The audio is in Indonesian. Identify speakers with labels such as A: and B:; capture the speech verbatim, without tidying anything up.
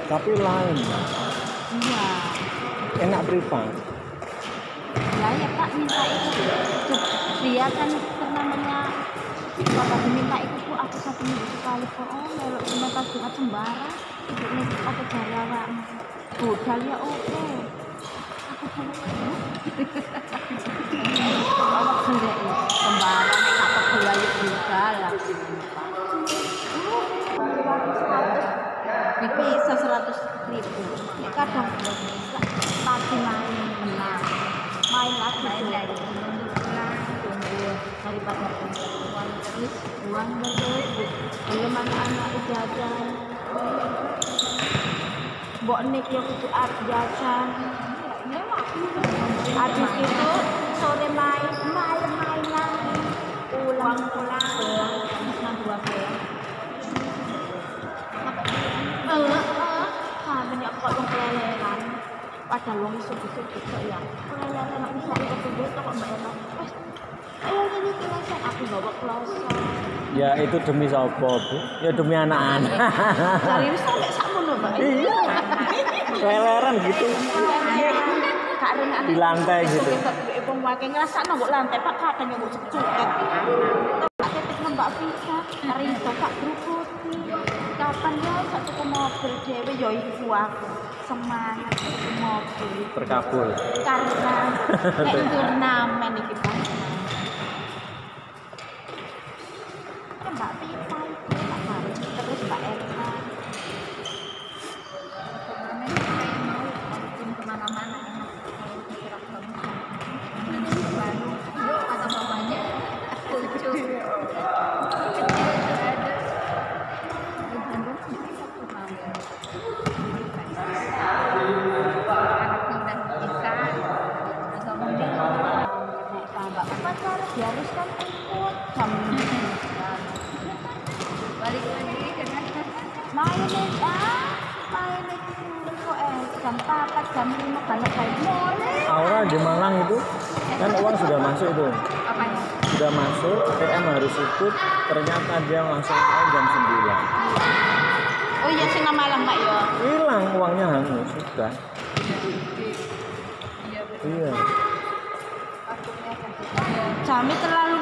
A: Tapi lain.
B: Iya.
A: Enak privat.
B: Lah ya Pak minta itu. Dia kan namanya bapak diminta itu tuh aku satu minggu sekali kok. Oh, melok cuma pas Jumat sembarang. Ini aku cari awak. Budal ya oke. Aku cari. Awak sendiri sembarang nek apa belayu budal lah. Bisa seratus ribu. Ya kadang pagi main menang. Main lagi main lagi. Tunggu daripada uang terus uang terus belum anak-anak jajan. Mbok nek yo kudu arep jajan. Habis itu sore main, malam main lagi. Pulang-pulang jam dua belas. Eh, eh, ah, banyak kok wong keleleran. Padahal wong iso-iso gitu ya. Keleleran nek bisa ikut duit kok mbak Ena. Wes, ayo ini kelasan aku bawa kloso.
A: Ya itu demi sapa, Bu? Ya demi anak-anak.
B: Cari wis sampe sakmono, Mbak.
A: Iya. Keleleran gitu. Di lantai gitu.
B: Wong wae ngrasakno mbok lantai Pak kadang mbok cecuket. Tak ketik Mbak Visa, Rizo Pak Gruputi. Kapan ya satu ke mobil dhewe ya iku aku. Semangat ke mobil.
A: Terkabul.
B: Karena nek turnamen iki Pak. Mbak Visa itu tak baru terus Mbak Elsa. Turnamen kayak mau walaupun kemana-mana enak. Kalau kira kamu baru kata bapaknya lucu. Diharuskan ikut jam balik lagi dengan main ah main itu eh jam empat jam lima banyak kayak boleh.
A: Aura di Malang itu kan uang sudah masuk tuh.
B: Apanya?
A: Sudah masuk, P M harus ikut. Ternyata dia langsung main jam sembilan.
B: Oh iya sih malam Pak ya.
A: Hilang uangnya hangus sudah. Iya.
B: Jamnya terlalu